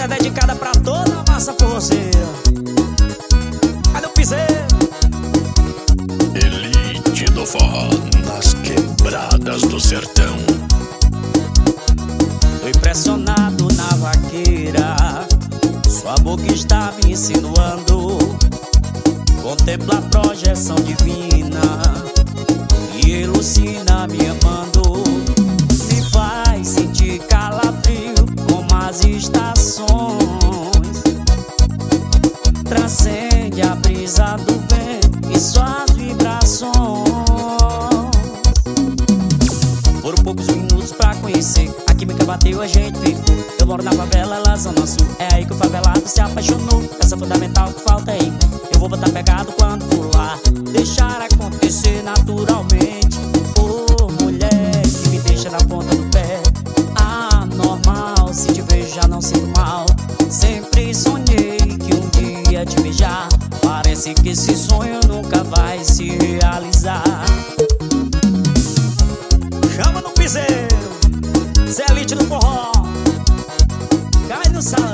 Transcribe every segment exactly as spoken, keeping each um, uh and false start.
é dedicada pra toda a massa forrozeira. Cadê o piseiro? Elite do forró nas quebradas do sertão. Tô impressionado na vaqueira, sua boca está me insinuando. Contempla a projeção divina e elucina me amando. Me faz sentir calafrio como as estações. Transcende a brisa do vento e suas vibrações. Foram poucos minutos pra conhecer, a química bateu, a gente ficou. Eu moro na favela, ela zona sul, é aí que o favelado se apaixonou. Essa fundamental que falta em mim, eu vou botar pegado quando pular. Deixar acontecer naturalmente. Oh, mulher que me deixa na ponta do pé. Anormal, se te vejo já não sinto mal. Sempre sonhei que um dia te beijar. Parece que esse sonho nunca vai se realizar. Chama no piseiro, Zé Elite do forró, cai no salão.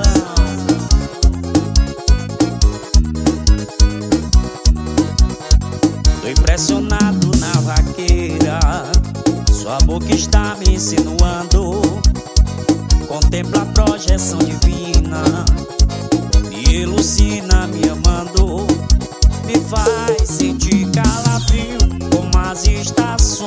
Tô impressionado na vaqueira, sua boca está me insinuando. Contempla a projeção divina, me elucina me amando. Me faz sentir calafrio como as estações.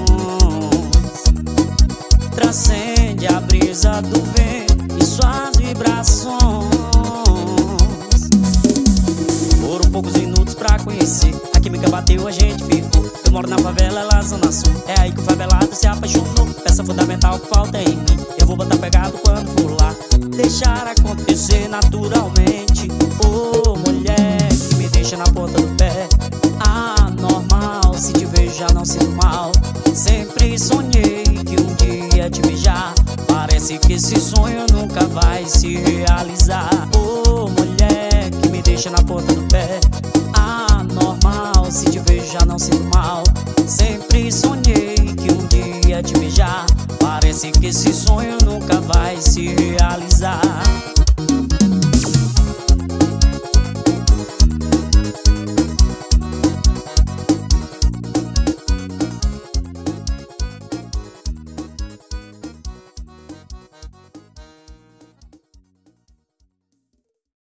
Transcende a brisa do vento e suas vibrações. Foram poucos minutos pra conhecer, a química bateu, a gente ficou. Eu moro na favela, ela zona sul, é aí que o favelado se apaixonou. Peça fundamental que falta em mim, eu vou botar pegado quando for lá. Deixar acontecer naturalmente. Oh, mulher que me deixa na ponta do pé. Anormal, se te vejo já não sinto mal. Sempre sonhei que um dia te beijar. Parece que esse sonho nunca vai se realizar. Oh, mulher que me deixa na ponta do pé. Anormal, se te vejo já não sinto mal. Sempre sonhei que um dia te beijar. Parece que esse sonho nunca vai se realizar.